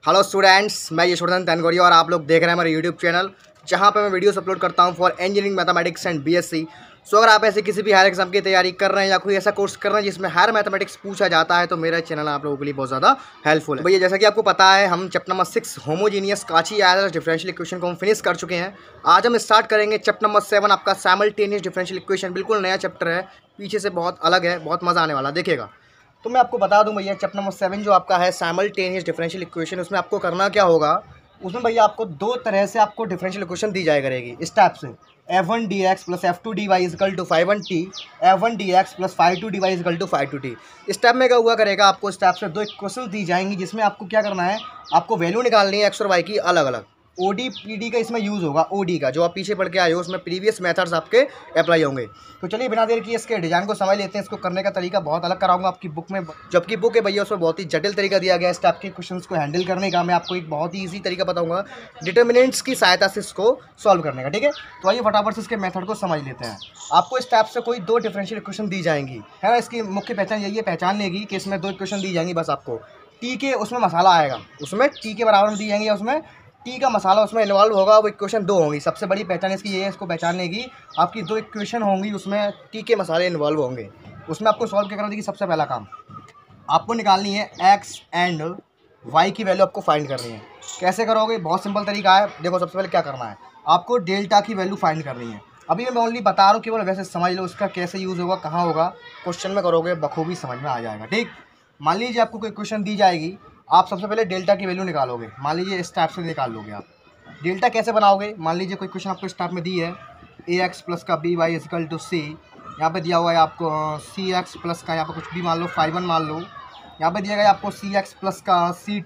Hello students, मैं यशवर्धन तनगोरिया और आप लोग देख रहे हैं हमारे यूट्यूब चैनल, जहां पे मैं वीडियोस अपलोड करता हूं for engineering mathematics and BSc. So अगर आप ऐसे किसी भी हायर एग्जाम की तैयारी कर रहे हैं या कोई ऐसा कोर्स कर रहे हैं जिसमें हायर मैथमेटिक्स पूछा जाता है, तो मेरा चैनल आप लोगों के लिए बहुत ज़्यादा हेल्पफुल है। भैया जैसा कि आपको पता है, हम chapter number 6 homogeneous Cauchy Euler differential equation को हम फिनिश कर चुके हैं। आज हम स्टार्ट करेंगे चैप्टर नंबर 7, आपका साइमल्टेनियस डिफरेंशियल इक्वेशन। बिल्कुल नया चैप्टर है, पीछे से बहुत अलग है, बहुत मज़ा आने वाला देखिएगा। तो मैं आपको बता दूं भैया, चैप्टर नंबर 7 जो आपका है साइमल्टेनियस डिफरेंशियल इक्वेशन, उसमें आपको करना क्या होगा। उसमें भैया आपको दो तरह से आपको डिफरेंशियल इक्वेशन दी जाया करेगी इस टाइप से। f1 dx plus f2 dy is equal to 5t, f1 dx plus 5 dy is equal to 5t। इस टाइप में क्या हुआ करेगा, आपको इस टाइप से दो इक्वेशन दी जाएंगी जिसमें आपको क्या करना है, आपको वैल्यू निकालनी है एक्स और वाई की अलग अलग। ओडी पीडी का इसमें यूज़ होगा, ओडी का जो आप पीछे पढ़ के आए हो उसमें प्रीवियस मेथड्स आपके अप्लाई होंगे। तो चलिए बिना देर किए इसके डिजाइन को समझ लेते हैं। इसको करने का तरीका बहुत अलग कराऊंगा आपकी बुक में, जबकि बुक है भैया उसमें बहुत ही जटिल तरीका दिया गया है इस टाइप के क्वेश्चंस को हैंडल करने का। मैं आपको एक बहुत ही ईजी तरीका बताऊंगा डिटर्मिनेंट्स की सहायता से इसको सॉल्व करने का, ठीक है। तो आइए फटाफट से इसके मेथड को समझ लेते हैं। आपको इस टाइप से कोई दो डिफरेंशियल इक्वेशन दी जाएंगी, है ना। इसकी मुख्य पहचान यही है, पहचान लेगी कि इसमें दो इक्वेशन दी जाएंगी। बस आपको टी के उसमें मसाला आएगा, उसमें टी के बराबर में दी जाएंगी, उसमें टी का मसाला उसमें इन्वॉल्व होगा। वो इक्वेशन दो होंगी। सबसे बड़ी पहचान इसकी ये है, इसको पहचानने की आपकी दो इक्वेशन होंगी, उसमें टी के मसाले इन्वॉल्व होंगे। उसमें आपको सॉल्व क्या करना देखिए। सबसे पहला काम आपको निकालनी है एक्स एंड वाई की वैल्यू आपको फाइंड करनी है। कैसे करोगे, बहुत सिंपल तरीका है। देखो सबसे पहले क्या करना है, आपको डेल्टा की वैल्यू फाइंड करनी है। अभी मैं ओनली बता रहा हूँ, केवल वैसे समझ लो उसका कैसे यूज़ होगा, कहाँ होगा। क्वेश्चन में करोगे बखूबी समझ में आ जाएगा, ठीक। मान लीजिए आपको कोई क्वेश्चन दी जाएगी, आप सबसे पहले डेल्टा की वैल्यू निकालोगे। मान लीजिए इस टाइप से निकाल लोगे आप। डेल्टा कैसे बनाओगे, मान लीजिए कोई क्वेश्चन आपको इस टाइप में दी है, ए एक्स प्लस का b y is equal to c. यहाँ पे दिया हुआ है आपको सी एक्स प्लस का, यहाँ पे कुछ भी मान लो 5 मान लो। यहाँ पे दिया गया आपको सी एक्स प्लस का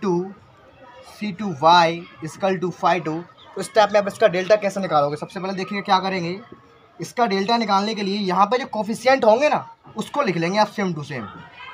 c two y is equal to 5 2। तो इस टाइप में आप इसका डेल्टा कैसे निकालोगे। सबसे पहले देखिए क्या करेंगे, इसका डेल्टा निकालने के लिए यहाँ पे जो कोफिशिएंट होंगे ना, उसको लिख लेंगे आप same to same,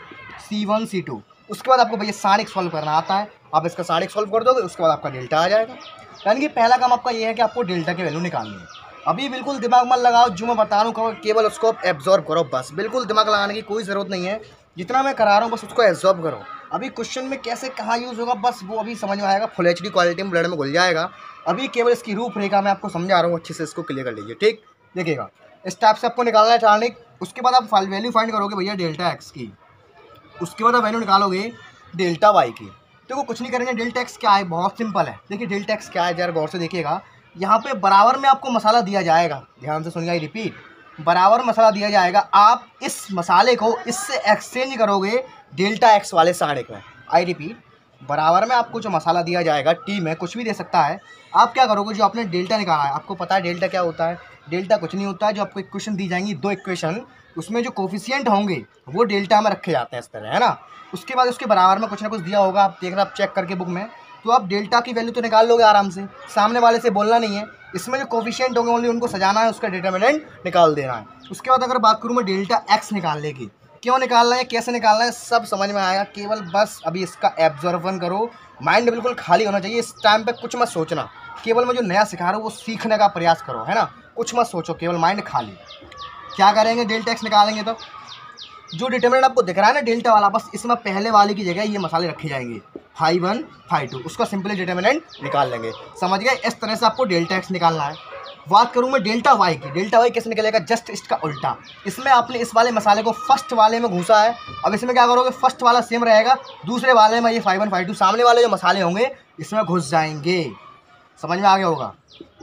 C1 C2। उसके बाद आपको भैया सारिक सॉल्व करना आता है, आप इसका सारिक सॉल्व कर दोगे, उसके बाद आपका डेल्टा आ जाएगा। यानी कि पहला काम आपका ये है कि आपको डेल्टा की वैल्यू निकालनी है। अभी बिल्कुल दिमाग मत लगाओ, जो मैं बता रहा हूँ केवल उसको आप एब्जॉर्ब करो, बस बिल्कुल दिमाग लगाने की कोई ज़रूरत नहीं है। जितना मैं करा रहा हूँ बस उसको एब्जॉर्ब करो। अभी क्वेश्चन में कैसे कहाँ यूज़ होगा बस वो अभी समझ में आएगा, फुल HD क्वालिटी में ब्लड में घुल जाएगा। अभी केवल इसकी रूपरेखा मैं आपको समझा रहा हूँ, अच्छे से इसको क्लियर कर लीजिए, ठीक। देखिएगा इस टाइप से आपको निकालना है टार्निक। उसके बाद आप वैल्यू फाइंड करोगे भैया डेल्टा एक्स की। उसके बाद आप वैल्यू निकालोगे डेल्टा वाई की। देखो कुछ नहीं करेंगे, डेल्टा एक्स क्या है, बहुत सिंपल है। देखिए डेल्टा एक्स क्या है, जरा गौर से देखिएगा। यहाँ पे बराबर में आपको मसाला दिया जाएगा, ध्यान से सुनिए, रिपीट, बराबर मसाला दिया जाएगा। आप इस मसाले को इससे एक्सचेंज करोगे डेल्टा एक्स वाले साड़िक में। आई रिपीट, बराबर में आपको जो मसाला दिया जाएगा, टी में कुछ भी दे सकता है। आप क्या करोगे, जो आपने डेल्टा निकाला है, आपको पता है डेल्टा क्या होता है। डेल्टा कुछ नहीं होता है, जो आपको इक्वेशन दी जाएंगी दो इक्वेशन, उसमें जो कोफिशिएंट होंगे वो डेल्टा में रखे जाते हैं इस तरह, है ना। उसके बाद उसके बराबर में कुछ ना कुछ दिया होगा, आप देखना, आप चेक करके बुक में। तो आप डेल्टा की वैल्यू तो निकाल लोगे आराम से, सामने वाले से बोलना नहीं है। इसमें जो कोफिशिएंट होंगे ओनली उनको सजाना है, उसका डिटर्मिनेंट निकाल देना है। उसके बाद अगर बात करूँ मैं डेल्टा एक्स निकालने की, क्यों निकालना है, कैसे निकालना है, सब समझ में आएगा। केवल बस अभी इसका एब्जॉर्बन करो, माइंड बिल्कुल खाली होना चाहिए। इस टाइम पे कुछ मत सोचना, केवल मैं जो नया सिखा रहा हूँ वो सीखने का प्रयास करो, है ना। कुछ मत सोचो, केवल माइंड खाली। क्या करेंगे, डेल्टा एक्स निकालेंगे। तो जो डिटर्मिनेंट आपको दिख रहा है ना डेल्टा वाला, बस इसमें पहले वाले की जगह ये मसाले रखे जाएंगे 5 1 5 2, उसका सिंपली डिटर्मिनेंट निकाल लेंगे। समझ गए, इस तरह से आपको डेल्टा एक्स निकालना है। बात करूँ मैं डेल्टा वाई की, डेल्टा वाई कैसे निकलेगा, जस्ट इसका उल्टा। इसमें आपने इस वाले मसाले को फर्स्ट वाले में घुसा है, अब इसमें क्या करोगे, फर्स्ट वाला सेम रहेगा, दूसरे वाले में ये 5 1 5 2 सामने वाले जो मसाले होंगे इसमें घुस जाएंगे। समझ में आ गया होगा।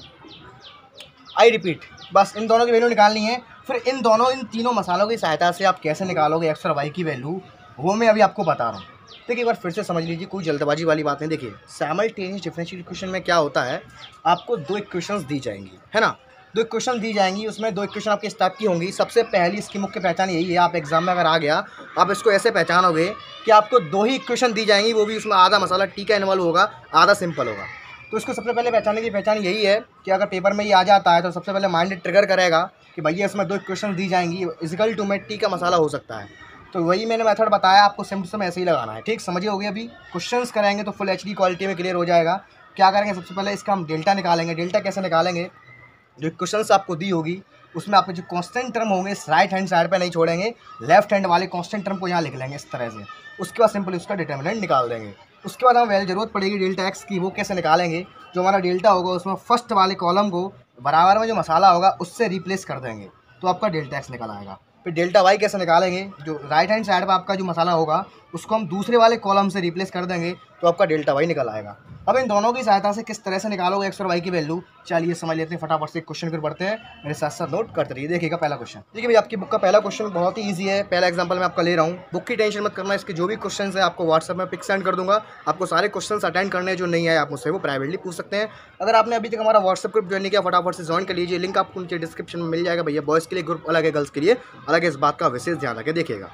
आई रिपीट, बस इन दोनों की वैल्यू निकालनी है। फिर इन तीनों मसालों की सहायता से आप कैसे निकालोगे एक्स और वाई की वैल्यू, वो मैं अभी आपको बता रहा हूँ। देखिए एक बार फिर से समझ लीजिए, कोई जल्दबाजी वाली बात नहीं। देखिए साइमल्टेनियस डिफरेंशियल इक्वेशन में क्या होता है, आपको दो इक्वेशंस दी जाएंगी, है ना। दो इक्वेशन दी जाएंगी, उसमें दो इक्वेशन आपकी इस टाइप की होंगी। सबसे पहली इसकी मुख्य पहचान यही है, आप एग्जाम में अगर आ गया आप इसको ऐसे पहचानोगे कि आपको दो ही इक्वेशन दी जाएंगी, वो भी उसमें आधा मसाला टी का इन्वॉल्व होगा, आधा सिंपल होगा। तो इसको सबसे पहले पहचानने की पहचान यही है कि अगर पेपर में ये आ जाता है तो सबसे पहले माइंड ट्रिगर करेगा कि भैया इसमें दो इक्वेशन दी जाएंगी, इजिकल टू में टी का मसाला हो सकता है। तो वही मैंने मेथड बताया आपको, सिम टू सिम ऐसे ही लगाना है, ठीक। समझिए हो गया। अभी क्वेश्चंस करेंगे तो फुल HD क्वालिटी में क्लियर हो जाएगा। क्या करेंगे, सबसे पहले इसका हम डेल्टा निकालेंगे। डेल्टा कैसे निकालेंगे, जो क्वेश्चंस आपको दी होगी उसमें आपके जो कांस्टेंट टर्म होंगे इस राइट हैंड साइड पे नहीं छोड़ेंगे, लेफ्ट हैंड वाले कांस्टेंट टर्म को यहाँ लिख लेंगे इस तरह से। उसके बाद सिंपली उसका डिटर्मिनेंट निकाल देंगे। उसके बाद हमें वैल्यू ज़रूरत पड़ेगी डेल्टा एक्स की। वो कैसे निकालेंगे, जो हमारा डेल्टा होगा उसमें फर्स्ट वाले कॉलम को बराबर में जो मसाला होगा उससे रिप्लेस कर देंगे तो आपका डेल्टा एक्स निकल आएगा। फिर डेल्टा वाई कैसे निकालेंगे, जो राइट हैंड साइड पर आपका जो मसाला होगा उसको हम दूसरे वाले कॉलम से रिप्लेस कर देंगे तो आपका डेल्टा वाई निकल आएगा। अब इन दोनों की सहायता से किस तरह से निकालोगे एक्स और वाई की वैल्यू, चलिए समझ लेते हैं फटाफट से। क्वेश्चन फिर पढ़ते हैं, मेरे साथ साथ नोट करते रहिए। देखिएगा पहला क्वेश्चन, देखिए भाई आपकी बुक का पहला क्वेश्चन बहुत ही ईजी है। पहला एग्जांपल मैं आपका ले रहा हूँ, बुक की टेंशन मत करना, इसके जो भी क्वेश्चन है आपको व्हाट्सएप में पिक सेंड कर दूंगा। आपको सारे क्वेश्चन अटेंड करने जो नहीं आए आप मुझसे वो प्राइवेटली पूछ सकते हैं। अगर आपने अभी तक हमारा व्हाट्सएप ग्रुप ज्वाइन नहीं किया फटाफट से ज्वाइन कर लीजिए, लिंक आपको नीचे डिस्क्रिप्शन में मिल जाएगा। भैया बॉयज़ के लिए ग्रुप अलग है, गर्ल्स के लिए अलग है, इस बात का विशेष ध्यान रखें। देखिएगा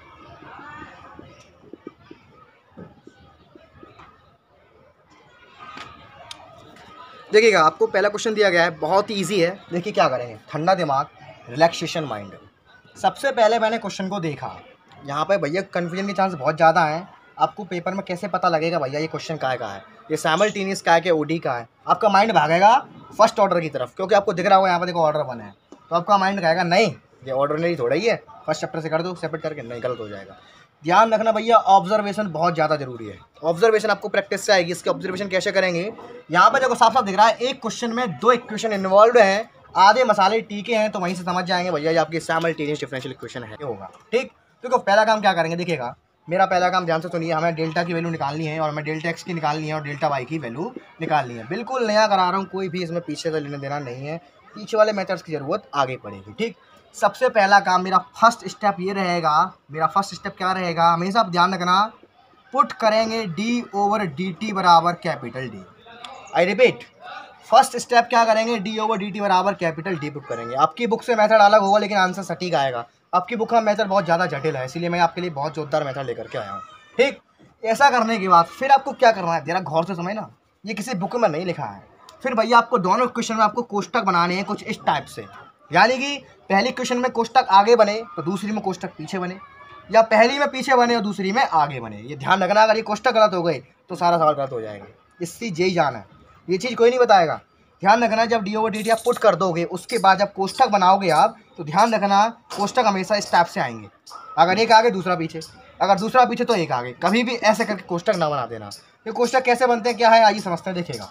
देखिएगा आपको पहला क्वेश्चन दिया गया है, बहुत ही ईजी है। देखिए क्या करेंगे, ठंडा दिमाग, रिलैक्सेशन माइंड। सबसे पहले मैंने क्वेश्चन को देखा, यहाँ पे भैया कन्फ्यूजन के चांस बहुत ज़्यादा हैं। आपको पेपर में कैसे पता लगेगा भैया ये क्वेश्चन का है, ये साइमल्टेनियस का है कि ओडी का है। आपका माइंड भागेगा फर्स्ट ऑर्डर की तरफ, क्योंकि आपको दिख रहा होगा यहाँ पर देखो ऑर्डर बने हैं, तो आपका माइंड कहेगा नहीं ये ऑर्डरनरी थोड़ा ही है, फर्स्ट चैप्टर से कर दो, सेपरेट करके नहीं, गलत हो जाएगा। ध्यान रखना भैया ऑब्जर्वेशन बहुत ज़्यादा जरूरी है। ऑब्जर्वेशन आपको प्रैक्टिस से आएगी। इसके ऑब्जर्वेशन कैसे करेंगे, यहाँ पर देखो साफ साफ दिख रहा है एक क्वेश्चन में दो इक्वेशन इन्वॉल्व हैं, आधे मसाले टीके हैं, तो वहीं से समझ जाएंगे भैया ये आपकी साइमल्टेनियस डिफरेंशियल इक्वेशन है होगा। ठीक, देखो पहला काम क्या करेंगे, देखिएगा मेरा पहला काम ध्यान से सुनिए। हमें डेल्टा की वैल्यू निकालनी है और हमें डेल्टा एक्स की निकालनी है और डेल्टा वाई की वैल्यू निकालनी है। बिल्कुल नया करा रहा हूँ, कोई भी इसमें पीछे का लेना देना नहीं है, पीछे वाले मेथड्स की ज़रूरत आगे पड़ेगी। ठीक, सबसे पहला काम मेरा फर्स्ट स्टेप ये रहेगा, मेरा फर्स्ट स्टेप क्या रहेगा, हमेशा आप ध्यान रखना, पुट करेंगे डी ओवर डी टी बराबर capital d. I repeat, first step क्या करेंगे, डी ओवर डी टी बराबर कैपिटल डी पुट करेंगे। आपकी बुक से मेथड अलग होगा लेकिन आंसर सटीक आएगा। आपकी बुक का मेथड बहुत ज़्यादा जटिल है, इसीलिए मैं आपके लिए बहुत जोरदार मेथड लेकर के आया हूँ। ठीक, ऐसा करने के बाद फिर आपको क्या करना है, जरा गौर से समझना, ये किसी बुक में नहीं लिखा है। फिर भैया आपको दोनों क्वेश्चन में आपको कोष्टक बनाने हैं कुछ इस टाइप से, यानी कि पहली क्वेश्चन में कोष्टक आगे बने तो दूसरी में कोष्टक पीछे बने, या पहली में पीछे बने और दूसरी में आगे बने। ये ध्यान रखना, अगर ये कोष्टक गलत हो गए तो सारा सवाल गलत हो जाएगा। इससे यही जाना है, ये चीज़ कोई नहीं बताएगा। ध्यान रखना, जब डी ओवर डी टी आप पुट कर दोगे उसके बाद जब कोष्टक बनाओगे आप, तो ध्यान रखना कोष्टक हमेशा इस टाइप से आएंगे, अगर एक आगे दूसरा पीछे, अगर दूसरा पीछे तो एक आगे, कभी भी ऐसे करके कोष्टक ना बना देना। ये कोष्टक कैसे बनते हैं क्या है आइए समझते हैं। देखिएगा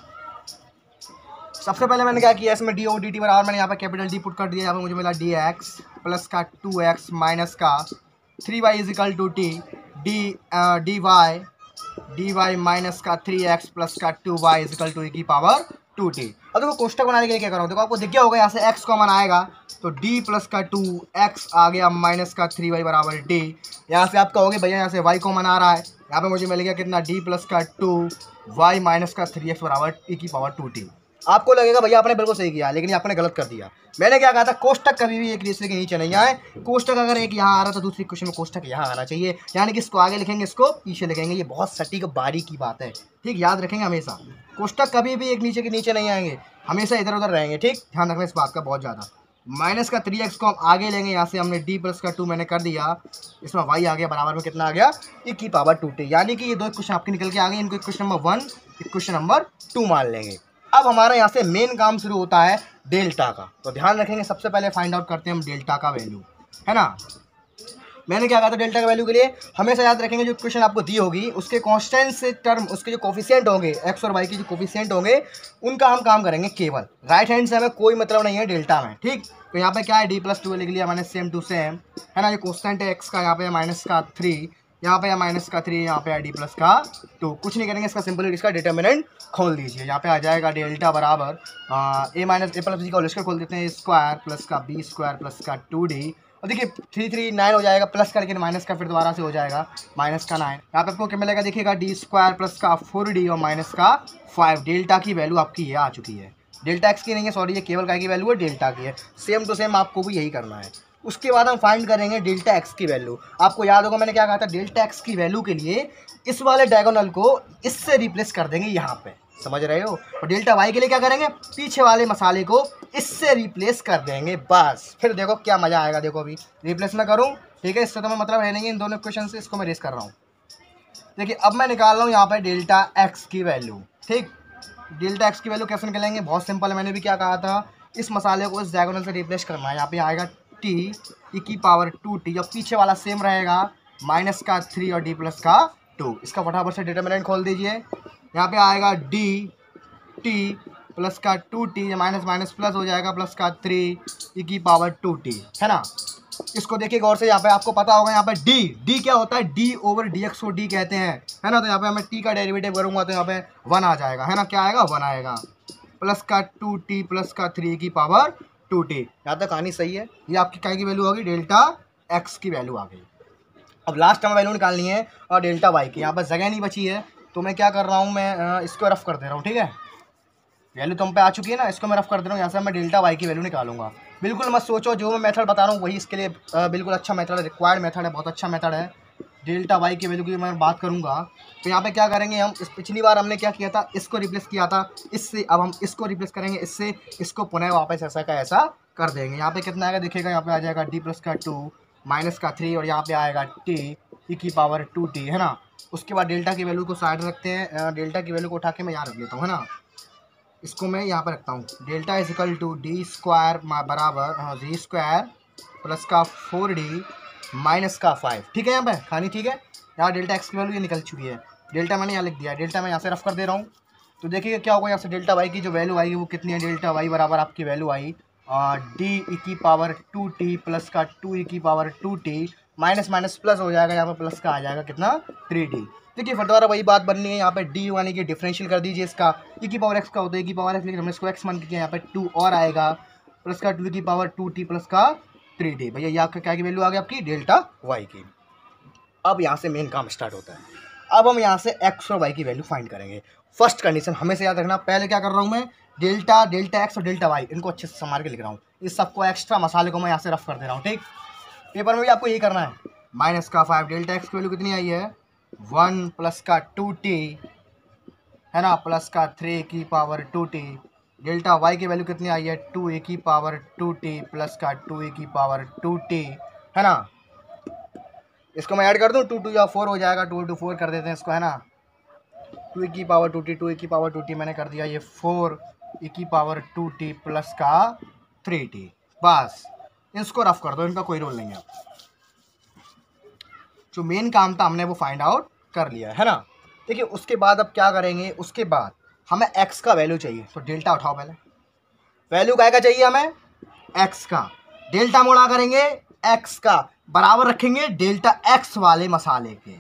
सबसे पहले मैंने क्या किया, इसमें डी ओ डी टी बराबर मैंने यहाँ पे कैपिटल डी पुट कर दिया। यहाँ पे मुझे मिला डी एक्स प्लस का 2x माइनस का 3y is equal to t d y minus का 3x प्लस का 2y इजिकल टू की पावर 2t। अब देखो कोष्टक बनाने के लिए क्या करो, देखो आपको दिख गया होगा यहाँ से x कॉमन आएगा तो d प्लस का 2x आ गया माइनस का 3y बराबर d। यहाँ से आपका हो गया भैया, यहाँ से y कॉमन आ रहा है, यहाँ पे मुझे मिल गया कितना d प्लस का 2y माइनस का 3x बराबर e की पावर 2t। आपको लगेगा भैया आपने बिल्कुल सही किया, लेकिन आपने गलत कर दिया। मैंने क्या कहा था, कोष्टक कभी भी एक दूसरे के नीचे नहीं आए। कोष्टक अगर एक यहाँ आ रहा तो दूसरी क्वेश्चन में कोष्टक यहाँ आना चाहिए, यानी कि इसको आगे लिखेंगे इसको पीछे लिखेंगे। ये बहुत सटीक बारीक की बात है, ठीक, याद रखेंगे हमेशा। कोष्टक कभी भी एक नीचे के नीचे नहीं आएंगे, हमेशा इधर उधर रहेंगे। ठीक, ध्यान रखना इस बात का बहुत ज़्यादा। माइनस का 3x को हम आगे लेंगे, यहाँ से हमने d प्लस का 2 मैंने कर दिया, इसमें y आ गया बराबर में कितना आ गया e की पावर 2t। यानी कि ये दो क्वेश्चन आपके निकल के आ गए, इनको क्वेश्चन नंबर 1 क्वेश्चन नंबर 2 मान लेंगे। अब हमारा यहाँ से मेन काम शुरू होता है डेल्टा का, तो ध्यान रखेंगे सबसे पहले फाइंड आउट करते हैं हम डेल्टा का वैल्यू, है ना। मैंने क्या कहा था डेल्टा का वैल्यू के लिए, हमेशा याद रखेंगे जो क्वेश्चन आपको दी होगी उसके कांस्टेंट से टर्म, उसके जो कोफिशिएंट होंगे एक्स और वाई के जो कोफिशिएंट होंगे उनका हम काम करेंगे केवल। राइट हैंड से हमें कोई मतलब नहीं है डेल्टा में। ठीक, तो यहाँ पे क्या है d प्लस 2 लिख लिया मैंने, सेम टू सेम, है ना। ये कांस्टेंट है एक्स का, यहाँ पे माइनस का 3, यहाँ पे माइनस का 3, यहाँ पे डी प्लस का 2। कुछ नहीं करेंगे, इसका सिंपल इसका डिटर्मिनेंट खोल दीजिए। यहाँ पे आ जाएगा डेल्टा बराबर a minus a plus b का होल स्क्वायर खोल देते हैं, स्क्वायर प्लस का बी स्क्वायर प्लस का 2d। और देखिए 3 3 9 हो जाएगा, प्लस करके माइनस का फिर दोबारा से हो जाएगा माइनस का 9। यहाँ पे आपको क्या मिलेगा, देखिएगा डी स्क्वायर प्लस का 4d और माइनस का 5। डेल्टा की वैल्यू आपकी ये आ चुकी है, डेल्टा एक्स की नहीं है, सॉरी, ये केवल काय की वैल्यू है, डेल्टा की है। सेम टू सेम आपको भी यही करना है। उसके बाद हम फाइंड करेंगे डेल्टा एक्स की वैल्यू। आपको याद होगा मैंने क्या कहा था, डेल्टा एक्स की वैल्यू के लिए इस वाले डायगोनल को इससे रिप्लेस कर देंगे यहाँ पे, समझ रहे हो। और डेल्टा वाई के लिए क्या करेंगे, पीछे वाले मसाले को इससे रिप्लेस कर देंगे, बस। फिर देखो क्या मज़ा आएगा। देखो अभी रिप्लेस मैं करूँ, ठीक है, इससे तो मैं मतलब है नहीं इन दोनों क्वेश्चन से, इसको मैं रेस कर रहा हूँ। देखिए अब मैं निकाल रहा हूँ यहाँ पर डेल्टा एक्स की वैल्यू। ठीक, डेल्टा एक्स की वैल्यू कैसे निकलेंगे, बहुत सिंपल है। मैंने भी क्या कहा था, इस मसाले को इस डायगोनल से रिप्लेस करना है। यहाँ पे आएगा t e की पावर 2t और पीछे वाला सेम रहेगा माइनस का 3 और d प्लस का 2। इसका फटाफट से डिटर्मिनेंट खोल दीजिए। यहाँ पे आएगा डी टी प्लस का 2t, माइनस माइनस प्लस हो जाएगा, प्लस का 3 e की पावर 2t, है ना। इसको देखिए गौर से, यहाँ पे आपको पता होगा यहाँ पे डी क्या होता है, डी ओवर डी एक्स को डी कहते हैं, है ना। तो यहाँ पे मैं टी का डेरिवेटिव करूँगा तो यहाँ पे 1 आ जाएगा, है ना। क्या आएगा, 1 आएगा, प्लस का 2t प्लस का 3 की पावर 2t। यहाँ तक कहानी सही है। ये आपकी क्या की वैल्यू आ गई, डेल्टा एक्स की वैल्यू आ गई। अब लास्ट हमें वैल्यू निकालनी है और डेल्टा वाई की। यहाँ पर जगह नहीं बची है तो मैं क्या कर रहा हूँ, मैं इसको रफ कर दे रहा हूँ, ठीक है। वैल्यू तुम पे आ चुकी है ना, इसको मैं रफ कर दे रहा हूँ। यहाँ से मैं डेल्टा वाई की वैल्यू निकालूंगा। बिल्कुल मत सोचो, जो मैं मेथड बता रहा हूँ वही इसके लिए बिल्कुल अच्छा मेथड है, रिक्वायर्ड मेथड है, बहुत अच्छा मेथड है। डेल्टा वाई की वैल्यू की मैं बात करूँगा तो यहाँ पे क्या करेंगे हम, इस पिछली बार हमने क्या किया था, इसको रिप्लेस किया था इससे, अब हम इसको रिप्लेस करेंगे इससे, इसको पुनः वापस ऐसा का ऐसा कर देंगे। यहाँ पे कितना आएगा देखिएगा, यहाँ पे आ जाएगा डी प्लस का 2 माइनस का 3 और यहाँ पे आएगा टी ई की पावर 2t, है ना। उसके बाद डेल्टा की वैल्यू को साइड रखते हैं, डेल्टा की वैल्यू को उठा के मैं यहाँ रख लेता हूँ, है ना। इसको मैं यहाँ पर रखता हूँ, delta is equal to d square बराबर जी स्क्वायर प्लस का 4d माइनस का 5, ठीक है। यहाँ पे खानी ठीक है। यहाँ डेल्टा एक्स की वैल्यू ये निकल चुकी है, डेल्टा मैंने यहाँ लिख दिया, डेल्टा मैं यहाँ से रफ कर दे रहा हूँ। तो देखिए क्या होगा, यहाँ से डेल्टा वाई की जो वैल्यू आएगी वो कितनी है, डेल्टा वाई बराबर आपकी वैल्यू आई डी ई की पावर 2t प्लस का 2 e की power 2t, minus minus plus हो जाएगा, यहाँ पर प्लस का आ जाएगा कितना, 3d। देखिए फिर दोबारा वही बात बननी है, यहाँ पे डी यानी कि डिफरेंशियल कर दीजिए इसका, ई की पावर एक्स का होता है, ई की पावर एक्स, लेकिन हमने इसको एक्स मान के किया, यहाँ पे 2 और आएगा, प्लस का 2 की पावर 2t प्लस का 3d। भैया ये आपका क्या की वैल्यू आ गई, आपकी डेल्टा वाई की। अब यहाँ से मेन काम स्टार्ट होता है। अब हम यहाँ से एक्स और वाई की वैल्यू फाइंड करेंगे। फर्स्ट कंडीशन हमेशा याद रखना, पहले क्या कर रहा हूँ मैं, डेल्टा एक्स और डेल्टा वाई इनको अच्छे से संभाल के लिख रहा हूँ। इस सबको एक्स्ट्रा मसाले को मैं यहाँ से रफ कर दे रहा हूँ, ठीक। पेपर में भी आपको यही करना है। माइनस का 5, डेल्टा एक्स की वैल्यू कितनी आई है, 1 प्लस का 2t, है ना, प्लस का 3 की पावर 2t। डेल्टा वाई की वैल्यू कितनी आई है, 2 की पावर 2t प्लस का 2 की पावर 2t, है ना। इसको मैं ऐड कर दूँ, 2 या 4 हो जाएगा, 2 into 4 कर देते हैं इसको, है ना। 2 की पावर 2t, 2 की पावर 2t मैंने कर दिया, ये 4 की पावर 2t प्लस का 3t। बस इसको रफ कर दो, इनका कोई रोल नहीं है। जो मेन काम था हमने वो फाइंड आउट कर लिया है ना। देखिए उसके बाद अब क्या करेंगे, उसके बाद हमें x का वैल्यू चाहिए, तो डेल्टा उठाओ पहले। वैल्यू क्या चाहिए हमें, x का। डेल्टा मोड़ा करेंगे x का, बराबर रखेंगे डेल्टा x वाले मसाले के।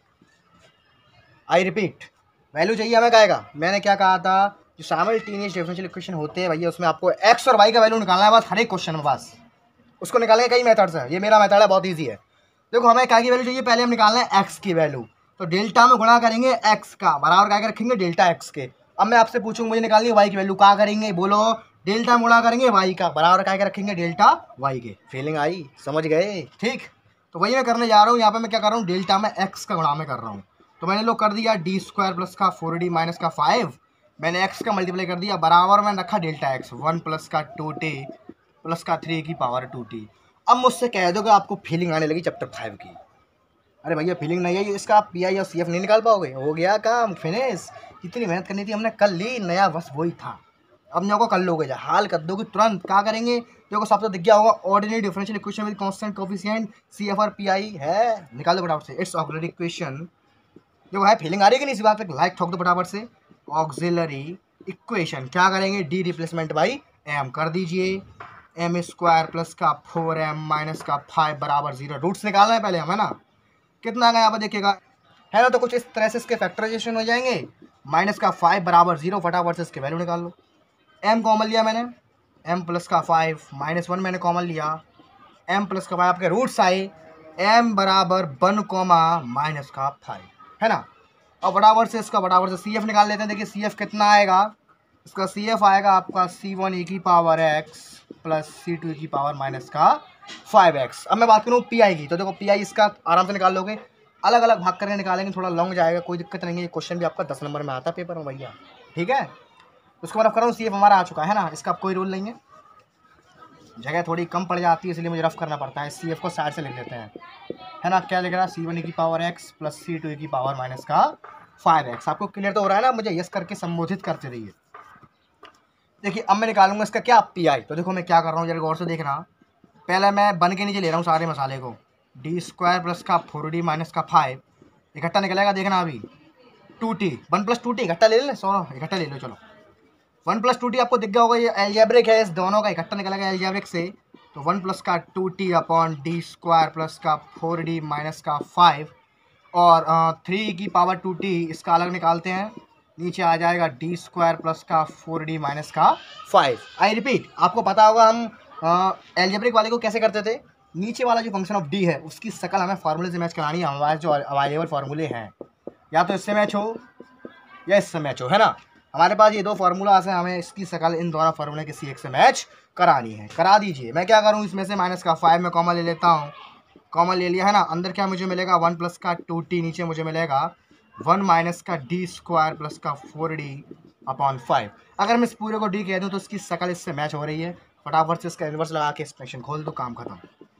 आई रिपीट, वैल्यू चाहिए हमें क्या का। मैंने क्या कहा था, जो साइमल्टेनियस डिफरेंशियल इक्वेशन होते हैं भैया, उसमें आपको x और y का वैल्यू निकालना है बस, हर एक क्वेश्चन में बस। उसको निकालने के कई मेथड्स हैं, ये मेरा मेथड है, बहुत ईजी है। देखो हमें क्या की वैल्यू चाहिए, पहले हम निकालना है x की वैल्यू, तो डेल्टा में गुणा करेंगे x का, बराबर क्या रखेंगे डेल्टा x के। अब मैं आपसे पूछूंगा मुझे निकालनी है y की वैल्यू, क्या करेंगे बोलो, डेल्टा गुणा करेंगे y का, बराबर क्या रखेंगे डेल्टा y के। फीलिंग आई, समझ गए, ठीक। तो वही मैं करने जा रहा हूँ। यहाँ पे मैं क्या कर रहा हूँ, डेल्टा में x का गुणा में कर रहा हूँ, तो मैंने लोग कर दिया डी स्क्वायर प्लस का 4d माइनस का 5, मैंने x का मल्टीप्लाई कर दिया, बराबर में रखा डेल्टा x, 1 प्लस का 2t प्लस का 3 की पावर 2t। अब मुझसे कह दो कि आपको फीलिंग आने लगी चैप्टर 5 की। अरे भैया फीलिंग नहीं है, इसका आप पी आई और सी एफ नहीं निकाल पाओगे, हो गया काम फिनिश। इतनी मेहनत करनी थी हमने, कल ली, नया बस वही था। अब यहाँ को कर लोगे, जा हाल कर दोगे तुरंत। क्या करेंगे, देखो सबसे दिख गया होगा, ordinary differential equation with constant coefficient C F or P I है, निकाल दो फटाफट से। इट्स ऑक्सिलरी इक्वेशन, देखो है फीलिंग आ रही है कि नहीं, इसी बात पे लाइक ठोक दो फटाफट से। ऑक्सिलरी इक्वेशन क्या करेंगे, डी रिप्लेसमेंट बाई एम कर दीजिए, एम स्क्वायर प्लस का 4m माइनस का 5 बराबर 0। रूट्स निकालना है पहले हमें ना, कितना आ गया यहाँ पर देखिएगा, है ना। तो कुछ इस तरह से इसके फैक्टराइजेशन हो जाएंगे, माइनस का 5 बराबर 0, फटाफट से इसके वैल्यू निकाल लो। m कॉमन लिया मैंने, m प्लस का 5 माइनस 1 मैंने कॉमन लिया, m प्लस का 5 आपके रूट्स आए, m बराबर 1 माइनस का 5, है ना। और बराबर से इसका बराबर से सी एफ निकाल लेते हैं। देखिए सी एफ कितना आएगा, इसका सी एफ आएगा आपका c1 e की power x plus c2 e की पावर माइनस का 5x। अब मैं बात करूँ पी आई की, तो देखो पी आई इसका आराम से निकाल लोगे, अलग अलग भाग करके निकालेंगे, थोड़ा लॉन्ग जाएगा, कोई दिक्कत नहीं है। ये क्वेश्चन भी आपका 10 नंबर में आता है पेपर में भैया, ठीक है। उसको मैं रफ कर रहा हूँ, सी एफ हमारा आ चुका है ना, इसका कोई रोल नहीं है, जगह थोड़ी कम पड़ जाती है इसलिए मुझे रफ करना पड़ता है। सी एफ को साइड से लिख देते हैं, है ना। क्या लिख रहा है, c1 e की power x plus c2 e की पावर माइनस का 5x। आपको क्लियर तो हो रहा है ना, मुझे यस करके संबोधित करते रहिए। देखिए अब मैं निकालूंगा इसका क्या पी आई, तो देखो मैं क्या कर रहा हूँ जरा गौर से देखना। पहले मैं बन के नीचे ले रहा हूँ सारे मसाले को, डी स्क्वायर प्लस का 4d माइनस का 5 इकट्ठा निकलेगा देखना अभी। 2t 1+2t इकट्ठा ले लें, सोनो इकट्ठा ले लो। चलो 1+2t आपको दिख गया होगा, ये एल्जेब्रिक है, इस दोनों का इकट्ठा निकलेगा एल्जेब्रिक से। तो 1 प्लस का 2t upon D square plus का 4d माइनस का 5 और 3 की पावर 2t इसका अलग निकालते हैं, नीचे आ जाएगा डी स्क्वायर प्लस का 4d माइनस का 5। आई रिपीट, आपको पता होगा हम एल्जेब्रिक वाले को कैसे करते थे, नीचे वाला जो फंक्शन ऑफ डी है उसकी शकल हमें फार्मूले से मैच करानी है। हमारे जो अवेलेबल फार्मूले हैं या तो इससे मैच हो या इससे मैच हो, है ना। हमारे पास ये दो फार्मूलाज हैं, हमें इसकी शकल इन दोनों फार्मूले किसी एक से मैच करानी है। करा दीजिए। मैं क्या करूँ, इसमें से माइनस का 5 में कॉमन ले लेता हूँ। कॉमन ले लिया है ना, अंदर क्या मुझे मिलेगा 1 प्लस का 2t, नीचे मुझे मिलेगा 1 माइनस का डी स्क्वायर प्लस का 4d अपॉन 5। अगर मैं इस पूरे को d कह दूँ तो इसकी शकल इससे मैच हो रही है। फटाफट से इसका इन्वर्स लगा के एक्सप्रेशन खोल दो, काम खत्म।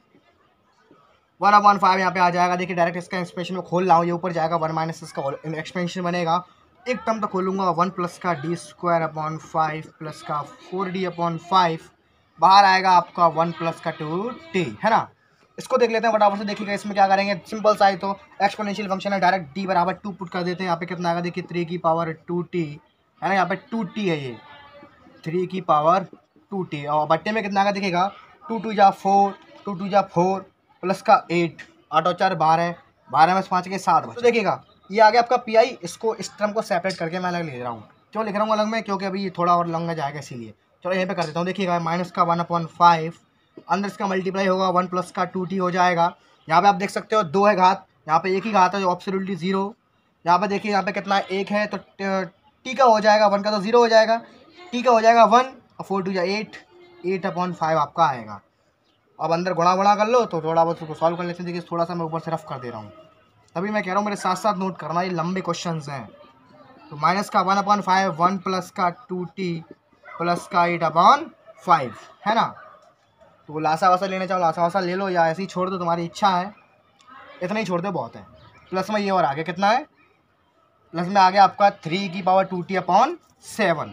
1/5 यहाँ पे आ जाएगा। देखिए डायरेक्ट इसका एक्सप्रेशन में खोल रहा हूँ, ये ऊपर जाएगा 1 माइनस इसका एक्सपेंशन बनेगा। एक टर्म तो खोलूँगा 1 प्लस का डी स्क्वायर अपॉन 5 प्लस का 4d अपॉन 5, बाहर आएगा आपका 1 प्लस का 2t, है ना। इसको देख लेते हैं फटाफट से। देखिएगा इसमें क्या करेंगे, सिंपल सा ही तो एक्सपोनेंशियल फंक्शन है, डायरेक्ट d बराबर 2 पुट कर देते हैं। यहाँ पे कितना आएगा देखिए 3 की पावर 2t, है ना, यहाँ पे 2t है, ये 3 की पावर 2t और बट्टे में कितना आएगा देखिएगा 2 2 जा 4, 2 2 जा 4 प्लस का 8, 8 और 4 12, 12 में 5 के 7 बचे। तो देखिएगा ये आ गया आपका पी। इसको इस टर्म को सेपरेट करके मैं अलग ले रहा हूँ। क्यों लिख रहा हूँ अलग में, क्योंकि अभी ये थोड़ा और लंबा जाएगा इसीलिए। चलो यहीं पे कर देता हूँ। देखिएगा माइनस का 1/5, अंदर इसका मल्टीप्लाई होगा 1 प्लस का 2t हो जाएगा। यहाँ पे आप देख सकते हो 2 है घात, यहाँ पे एक ही घात है जो एब्सोल्युटली 0। यहाँ पे देखिए यहाँ पे कितना 1 है तो t का हो जाएगा 1 का तो 0 हो जाएगा, t का हो जाएगा 1 और 4 2 8, 8/5 आपका आएगा। अब अंदर गुणा गुणा कर लो तो थोड़ा बहुत उसको सॉल्व कर लेते हैं। देखिए थोड़ा सा मैं ऊपर से रफ कर दे रहा हूँ, तभी मैं कह रहा हूँ मेरे साथ साथ नोट करना, ये लंबे क्वेश्चंस हैं। तो माइनस का 1/5, 1 प्लस का 2t प्लस का 8/5, है ना। तो लासा वासा लेना चाहो लासा वासा ले लो या ऐसे ही छोड़ दो, तुम्हारी इच्छा है। इतना ही छोड़ दो बहुत है। प्लस में ये और आगे कितना है, प्लस में आ गया आपका 3 की पावर 2t अपॉन 7,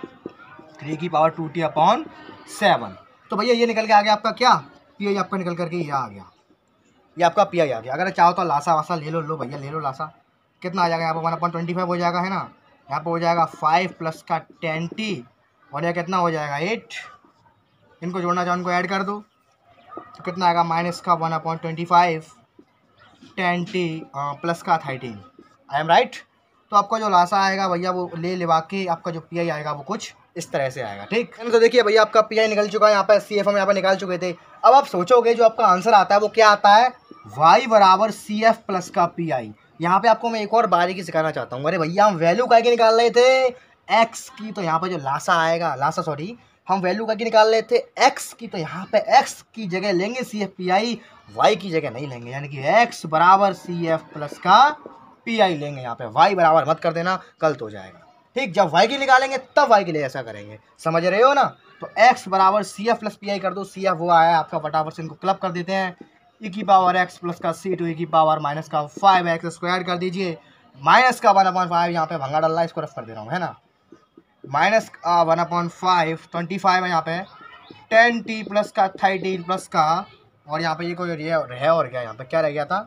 3 की पावर 2t अपॉन 7। तो भैया ये निकल के आ गया आपका क्या, पी आपका निकल करके ये आ गया, ये आपका पी आ गया। अगर चाहो तो लासा वासा ले लो भैया ले लो लासा। कितना आ जाएगा यहाँ पर 1/25 हो जाएगा, है ना। यहाँ पर हो जाएगा 5 प्लस का 10t और यह कितना हो जाएगा 8। इनको जोड़ना चाहो इनको ऐड कर दो तो कितना आएगा माइनस का 1/25 10t प्लस का 13। I am right. तो आपका जो लासा आएगा भैया वो ले लेवा के आपका जो पी आएगा वो कुछ इस तरह से आएगा, ठीक है। तो देखिए भैया आपका पी निकल चुका है, यहाँ पर सी एफ हम यहाँ पर निकाल चुके थे। अब आप सोचोगे जो आपका आंसर आता है वो क्या आता है, y बराबर सी एफ प्लस का पी आई। यहाँ पे आपको मैं एक और बारीकी सिखाना चाहता हूँ। अरे भैया हम वैल्यू का निकाल रहे थे x की, तो यहाँ पर जो लासा आएगा लासा सॉरी हम वैल्यू का निकाल रहे थे x की, तो यहाँ पे x की जगह लेंगे C F P I, y की जगह नहीं लेंगे। यानी कि x बराबर सी एफ प्लस का पी आई लेंगे। यहाँ पे y बराबर मत कर देना, गलत हो जाएगा, ठीक। जब y की निकालेंगे तब y के लिए ऐसा करेंगे, समझ रहे हो ना। तो x बराबर C F plus P I कर दो। सी एफ वो आया आपका, फटाफट से इनको क्लब कर देते हैं। e की पावर x प्लस का c टू e की पावर माइनस का 5x स्क्वायर कर दीजिए। माइनस का 1/5 यहाँ पे भंगा डल रहा है, इसको रफ कर दे रहा हूँ, है ना। माइनस 1/5 25 है यहाँ पे 10t प्लस का 13 प्लस का, और यहाँ पे ये कोई रह और क्या, यहाँ पे क्या रह गया था।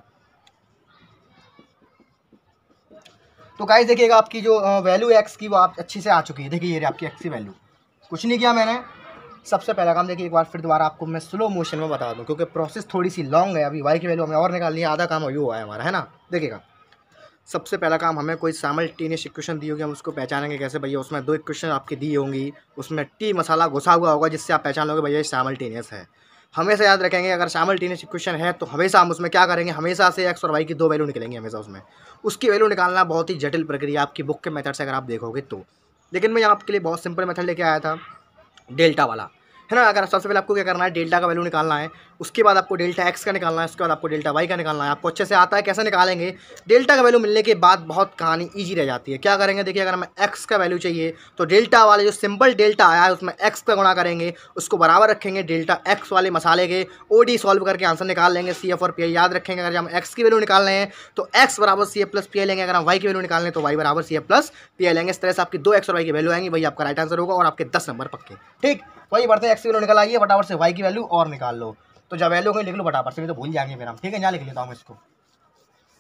तो गाइस देखिएगा आपकी जो वैल्यू x की वो आप अच्छी से आ चुकी है। देखिए ये आपकी x की वैल्यू, कुछ नहीं किया मैंने। सबसे पहला काम देखिए एक बार फिर दोबारा आपको मैं स्लो मोशन में बता दूं क्योंकि प्रोसेस थोड़ी सी लॉन्ग है। अभी y की वैल्यू हमें और निकालनी है, आधा काम अभी हुआ है हमारा, है ना। देखिएगा सबसे पहला काम, हमें कोई साइमल्टेनियस इक्वेशन दी होगी, हम उसको पहचानेंगे कैसे भैया। उसमें 2 इक्वेशन आपकी दी होंगी, उसमें टी मसाला घुसा हुआ होगा जिससे आप पहचान लोगे भैया ये साइमल्टेनियस है। हमेशा याद रखेंगे अगर साइमल्टेनियस इक्वेशन है तो हमेशा हम उसमें क्या करेंगे, हमेशा से x और y की 2 वैल्यू निकलेंगे हमेशा उसमें। उसकी वैल्यू निकालना बहुत ही जटिल प्रक्रिया आपकी बुक के मेथड से अगर आप देखोगे तो, लेकिन मैं आपके लिए बहुत सिंपल मेथड लेके आया था, डेल्टा वाला, है ना। अगर सबसे पहले आपको क्या करना है, डेल्टा का वैल्यू निकालना है, उसके बाद आपको डेल्टा x का निकालना है, उसके बाद आपको डेल्टा y का निकालना है। आपको अच्छे से आता है कैसे निकालेंगे। डेल्टा का वैल्यू मिलने के बाद बहुत कहानी ईजी रह जाती है। क्या करेंगे देखिए, अगर हमें x का वैल्यू चाहिए तो डेल्टा वाले जो सिंपल डेल्टा आया है उसमें x पे गुणा करेंगे, उसको बराबर रखेंगे डेल्टा x वाले मसाले के, OD सॉल्व करके आंसर निकाल लेंगे। सी एफ और पी आई याद रखेंगे। अगर हम x की वैल्यू निकाल रहे हैं तो x बराबर C F plus P I लेंगे, अगर हम y की वैल्यू निकाल रहे हैं तो y बराबर C F plus P I लेंगे। इस तरह से आपकी 2x और y की वैल्यू आएंगी, वही आपका राइट आंसर होगा और आपके 10 नंबर पक्के, ठीक। वही बढ़ते हैं, x की वैल्यू निकल आइए, फटाफट से y की वैल्यू और निकाल लो। तो जब वैल्यू को लिख लो फटाफट से, नहीं तो भूल जाएंगे फिर हम, ठीक है। यहाँ लिख लेता हूँ इसको,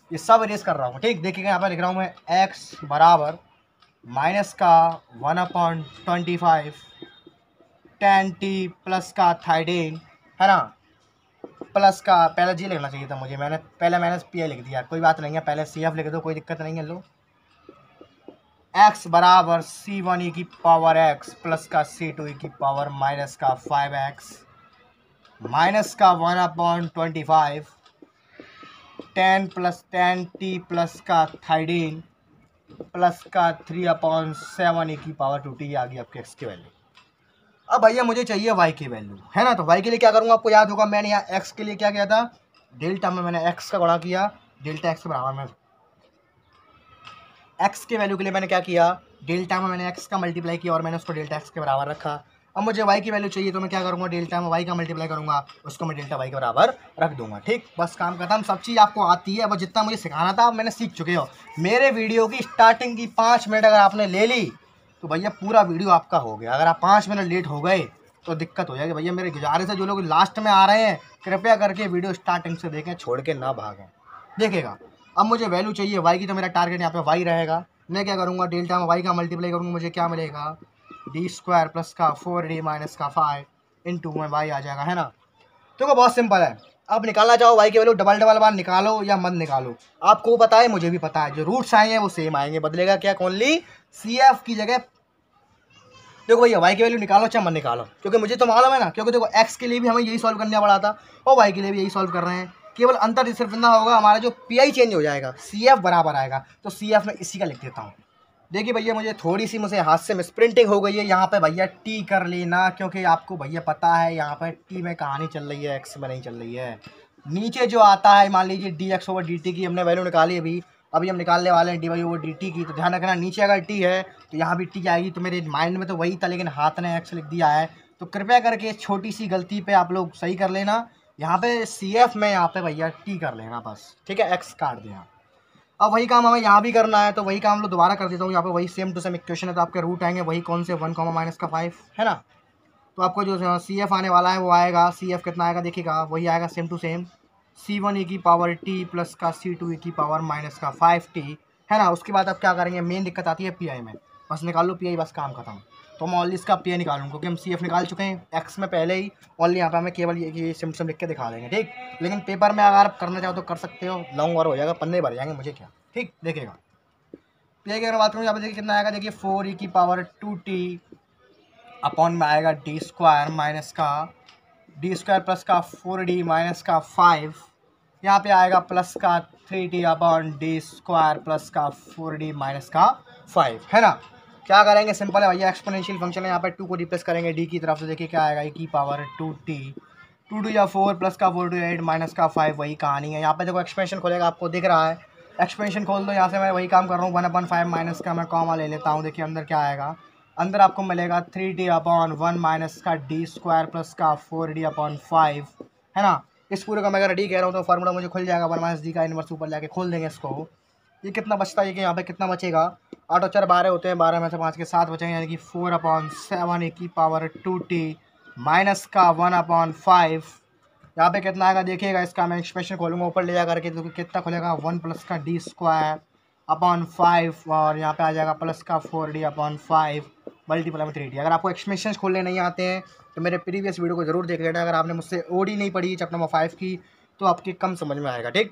ये सब इरेज कर रहा हूँ, ठीक। देखिएगा यहाँ पर लिख रहा हूँ मैं एक्स बराबर माइनस का 1/25 10 t प्लस का 13, है ना, प्लस का पहले जी लिखना चाहिए था मुझे, मैंने पी आई लिख दिया, कोई बात नहीं है, पहले सी एफ लिख दो, कोई दिक्कत नहीं है। लो एक्स बराबर c1 e की पावर x प्लस का c2 e की पावर माइनस का 5x माइनस का 1/25 10 प्लस 10t प्लस का 13 प्लस का 3/7 e की पावर 2t। आ गई आपके x की वैल्यू। अब भैया मुझे चाहिए y की वैल्यू, है ना। तो y के लिए क्या करूँगा, आपको याद होगा मैंने यहाँ x के लिए क्या किया था, डेल्टा में मैंने x का गुणा किया, डेल्टा x के बराबर में x के वैल्यू के लिए मैंने क्या किया, डेल्टा में मैंने x का मल्टीप्लाई किया और मैंने उसको डेल्टा x के बराबर रखा। अब मुझे y की वैल्यू चाहिए तो मैं क्या करूँगा, डेल्टा में y का मल्टीप्लाई करूँगा, उसको मैं डेल्टा y के बराबर रख दूंगा, ठीक। बस काम खत्म, सब चीज़ आपको आती है, बस जितना मुझे सिखाना था मैंने सीख चुके हो। मेरे वीडियो की स्टार्टिंग की 5 मिनट अगर आपने ले ली तो भैया पूरा वीडियो आपका हो गया। अगर आप 5 मिनट लेट हो गए तो दिक्कत हो जाएगी। भैया मेरे गुजारिश है, जो लोग लास्ट में आ रहे हैं कृपया करके वीडियो स्टार्टिंग से देखें, छोड़ के ना भागें। देखिएगा अब मुझे वैल्यू चाहिए y की, तो मेरा टारगेट यहाँ पे y रहेगा। मैं क्या करूँगा, डेल्टा में y का मल्टीप्लाई करूँगा, मुझे क्या मिलेगा, d² प्लस का 4d माइनस का 5 इंटू में y आ जाएगा, है ना। तो बहुत सिंपल है, आप निकालना चाहो y की वैल्यू डबल बार निकालो या मत निकालो, आपको पता है मुझे भी पता है, जो रूट्स आएंगे वो सेम आएंगे, बदलेगा क्या, ओनली CF की जगह। देखो भैया y की वैल्यू निकालो चाहे मत निकालो, क्योंकि मुझे तो मालूम है ना, क्योंकि देखो x के लिए भी हमें यही सॉल्व करना पड़ा था और y के लिए भी यही सॉल्व कर रहे हैं। केवल अंतर सिर्फ इतना होगा, हमारा जो PI चेंज हो जाएगा, CF बराबर आएगा, तो CF में इसी का लिख देता हूँ। देखिए भैया मुझे मुझे हाथ से मिसप्रिंटिंग हो गई है, यहाँ पे भैया टी कर लेना, क्योंकि आपको भैया पता है यहाँ पे टी में कहानी चल रही है, एक्स में नहीं चल रही है। नीचे जो आता है मान लीजिए dx/dt की हमने वैल्यू निकाली, अभी हम निकालने वाले हैं dy/dt की, तो ध्यान रखना नीचे अगर टी है तो यहाँ भी टी आएगी। तो मेरे माइंड में तो वही था, लेकिन हाथ ने एक्स लिख दिया है, तो कृपया करके छोटी सी गलती पे आप लोग सही कर लेना। यहाँ पे CF में यहाँ पे भैया टी कर लेना बस, ठीक है, एक्स काट देना। अब वही काम हमें यहाँ भी करना है, तो वही काम लोग दोबारा कर देता हूँ। यहाँ पे वही सेम टू सेम इक्वेशन है, तो आपके रूट आएंगे वही कौन से 1 माइनस का 5, है ना। तो आपको जो CF आने वाला है वो आएगा, CF कितना आएगा देखिएगा, वही आएगा same to same c1 e की पावर t प्लस का c2 e की पावर माइनस का 5t, है ना। उसके बाद आप क्या करेंगे, मेन दिक्कत आती है PI में, बस निकाल लो PI, बस काम खत्म। तो मैं ऑनली इसका PI निकालूँ, क्योंकि हम CF निकाल चुके हैं x में पहले ही, ऑनली यहाँ पर हमें केवल ये सिम्टम लिख के दिखा देंगे, ठीक। लेकिन पेपर में अगर आप करना चाहो तो कर सकते हो, लॉन्ग और हो जाएगा, पन्ने भर जाएंगे, मुझे क्या, ठीक। देखिएगा PI की अगर बात करूँ यहाँ पर देखिए कितना आएगा, देखिए 4 e की पावर 2t अपॉन में आएगा d² माइनस का d² प्लस का 4d माइनस का 5, यहाँ पे आएगा प्लस का 3t अपॉन d² प्लस का 4d माइनस का 5, है ना। क्या करेंगे, सिंपल है भैया, एक्सपोनेंशियल फंक्शन है, यहाँ पे 2 को रिप्लेस करेंगे d की तरफ, से देखिए क्या आएगा, e की पावर 2t 2 या 4 प्लस का 4 2 8 माइनस का 5, वही कहानी है। यहाँ पे देखो एक्सपेंशन खोलेगा, आपको दिख रहा है, एक्सपेंशन खोल दो, यहाँ से मैं वही काम कर रहा हूँ, 1/5 माइनस का मैं कॉमा ले लेता हूँ। देखिए अंदर क्या आएगा, अंदर आपको मिलेगा 3t अपॉन 1 माइनस का d² प्लस का 4d अपॉन 5, है ना। इस पूरे का मैं अगर डी कह रहा हूँ तो फार्मूला मुझे खुल जाएगा, 1 माइनस डी का इनवर्स ऊपर जाके खोल देंगे इसको। ये कितना बचता है, कि यहाँ पे कितना बचेगा, 8 और 4 12 होते हैं, 12 में से 5 के 7 बचेंगे, यानी कि 4/7 e की पावर 2t माइनस का 1/5। यहाँ पे कितना आएगा देखिएगा, इसका मैं एक्सप्रेशन खोलूँगा ऊपर ले जा करके, तो कितना खुलेगा 1 प्लस का d² अपॉन 5, और यहाँ पे आ जाएगा प्लस का 4d अपॉन 5 मल्टीप्लाई में 3d। अगर आपको एक्सप्रेशन खोलने नहीं आते हैं तो मेरे प्रीवियस वीडियो को जरूर देख लेना। अगर आपने मुझसे ओडी नहीं पढ़ी चैप्टर नंबर 5 की तो आपके कम समझ में आएगा, ठीक।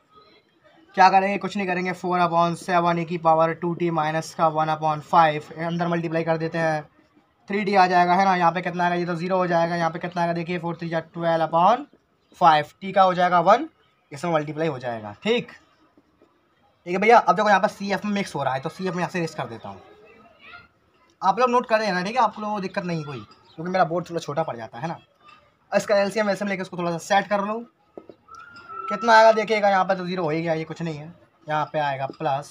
क्या करेंगे, कुछ नहीं करेंगे, 4/7 e की पावर 2t माइनस का 1/5 अंदर मल्टीप्लाई कर देते हैं, 3d आ जाएगा, है ना। यहाँ पे कितना आएगा, ये तो 0 हो जाएगा, यहाँ पे कितना आएगा देखिए 4 3 12/5, t का हो जाएगा 1, इसमें मल्टीप्लाई हो जाएगा, ठीक है भैया। अब देखो यहाँ पर CF में मिक्स हो रहा है, तो CF में यहाँ से रेस कर देता हूँ, आप लोग नोट कर देना, ठीक है, आप लोगों को दिक्कत नहीं कोई, क्योंकि मेरा बोर्ड थोड़ा छोटा पड़ जाता है ना। इसका LCM वैसे लेकर उसको थोड़ा सा सेट कर लो, कितना आएगा देखिएगा, यहाँ पे तो 0 हो ही गया, ये कुछ नहीं है, यहाँ पे आएगा प्लस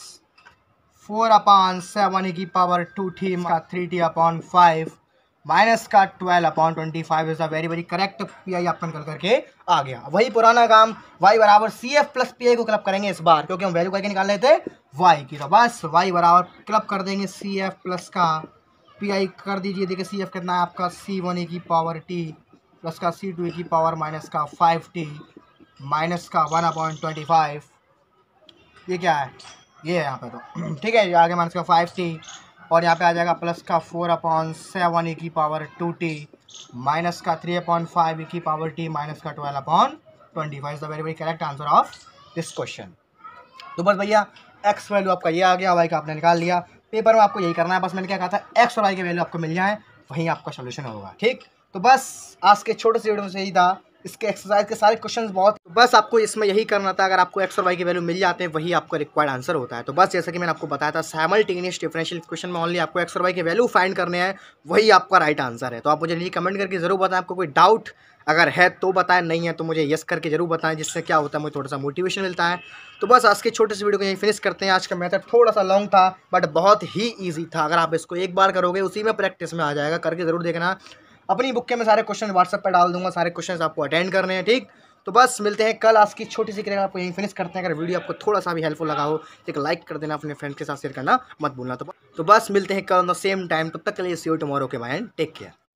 4/7 e की पावर 2t का 3t अपॉन 5 माइनस का 12/25 is a very correct PI अपन कर करके आ गया। वही पुराना काम, y बराबर CF प्लस PI को क्लब करेंगे इस बार, क्योंकि हम वैल्यू करके निकाल रहे थे y की, तो बस y बराबर क्लब कर देंगे CF प्लस का PI कर दीजिए। देखिए CF कितना है आपका, c1 e की पावर t प्लस का c2 e की पावर माइनस का 5t माइनस का 1/25 ये क्या है, ये है यहाँ पे तो ठीक है। आगे माइनस का 5t और यहाँ पे आ जाएगा प्लस का 4/7 e⁻²t माइनस का 3/5 e⁻t माइनस का 12/25 is the very very correct answer of this question. तो बस भैया एक्स वैल्यू आपका ये आ गया, वाई का आपने निकाल लिया। पेपर में आपको यही करना है, बस मैंने क्या कहा था, एक्स और वाई की वैल्यू आपको मिल जाए वहीं आपका सोल्यूशन होगा। ठीक, तो बस आज के छोटे से वीडियो में यही था। इसके एक्सरसाइज के सारे क्वेश्चंस बहुत, तो बस आपको इसमें यही करना था। अगर आपको एक्स और वाई की वैल्यू मिल जाते हैं वही आपका रिक्वायर्ड आंसर होता है। तो बस जैसा कि मैंने आपको बताया था, साइमल्टेनियस डिफरेंशियल इक्वेशन में ओनली आपको एक्स और वाई की वैल्यू फाइंड करने हैं, वही आपका राइट आंसर है। तो आप मुझे नीचे कमेंट करके जरूर बताएं आपको कोई डाउट अगर है तो बताएं, नहीं है तो मुझे यस करके जरूर बताएं, जिससे क्या होता है मुझे थोड़ा सा मोटिवेशन मिलता है। तो बस आज के छोटे से वीडियो को यहीं फिनिश करते हैं। आज का मेथड थोड़ा सा लॉन्ग था बट बहुत ही ईजी था। अगर आप इसको एक बार करोगे उसी में प्रैक्टिस में आ जाएगा, करके जरूर देखना। अपनी बुक के मैं सारे क्वेश्चन व्हाट्सएप पर डाल दूंगा, सारे क्वेश्चन आपको अटेंड करने हैं। ठीक, तो बस मिलते हैं कल। आज की छोटी सी क्रिया आपको यहीं फिनिश करते हैं। अगर वीडियो आपको थोड़ा सा भी हेल्पफुल लगा हो तो एक लाइक कर देना, अपने फ्रेंड्स के साथ शेयर करना मत भूलना। तो बस मिलते हैं कल ऑन द सेम टाइम। तब तक के लिए सी यू टुमारो के बाय एंड टेक केयर।